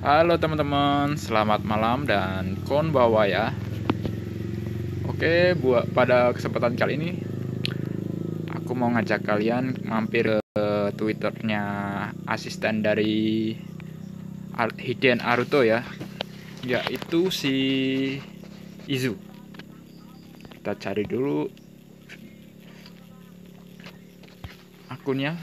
Halo teman-teman, selamat malam dan konbawa ya. Oke, pada kesempatan kali ini aku mau ngajak kalian mampir ke Twitternya asisten dari Hiden Aruto ya, yaitu si Izu. Kita cari dulu akunnya.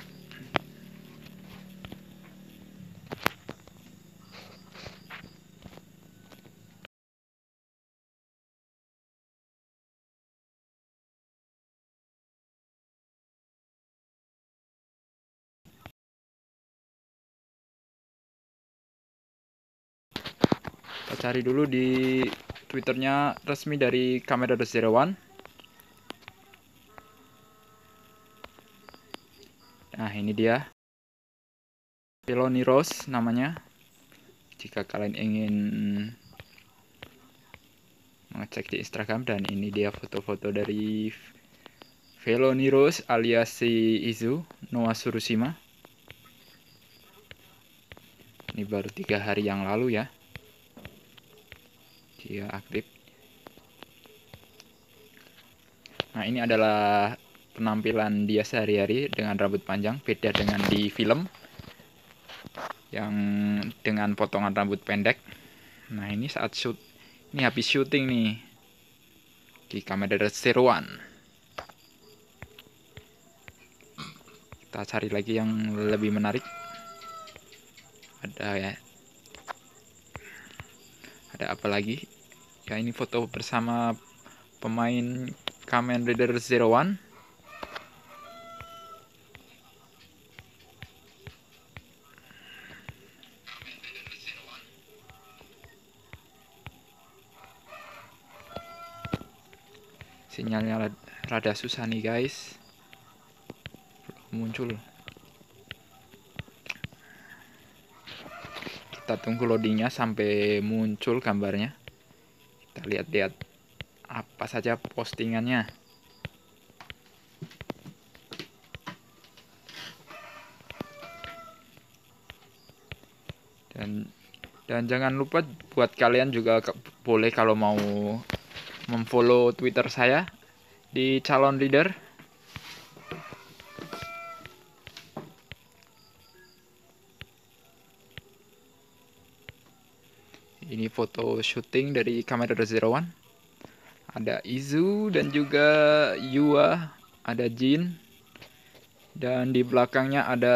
Kita cari dulu di Twitternya resmi dari Kamera The Zero One. Nah, ini dia, Feloniros namanya. Jika kalian ingin mengecek di Instagram, dan ini dia foto-foto dari Feloniros alias si Izu Noah Surushima. Ini baru 3 hari yang lalu ya dia aktif. Nah, ini adalah penampilan dia sehari-hari dengan rambut panjang, beda dengan di film yang dengan potongan rambut pendek. Nah, ini saat shoot, ini habis syuting nih di Kamera Zero One. Kita cari lagi yang lebih menarik. Ada ya, ada apa lagi ya? Ini foto bersama pemain Kamen Rider Zero One. Sinyalnya rada susah nih guys, belum muncul. Kita tunggu loadingnya sampai muncul gambarnya. Kita lihat-lihat apa saja postingannya. Dan jangan lupa buat kalian juga boleh kalau mau memfollow Twitter saya di calon leader. Ini foto syuting dari Kamera Zero One. Ada Izu dan juga Yua, ada Jin, dan di belakangnya ada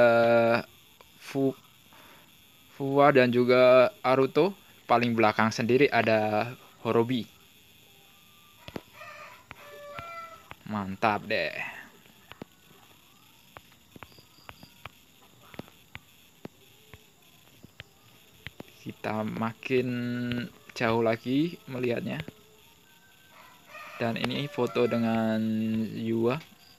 Fuwa dan juga Aruto. Paling belakang sendiri ada Horobi. Mantap deh. Kita makin jauh lagi melihatnya. Dan ini foto dengan Yua.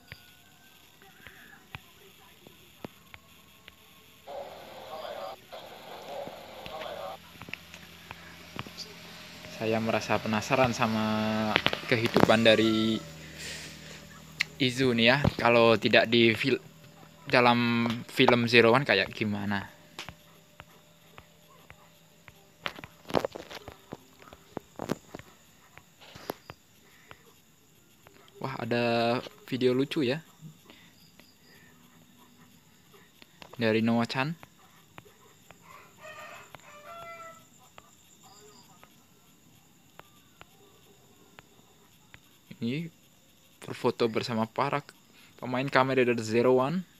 Saya merasa penasaran sama kehidupan dari Izu nih ya. Kalau tidak di dalam film Zero One kayak gimana. Wah, ada video lucu ya dari Noah-chan. Ini berfoto bersama para pemain Kamen Rider Zero One.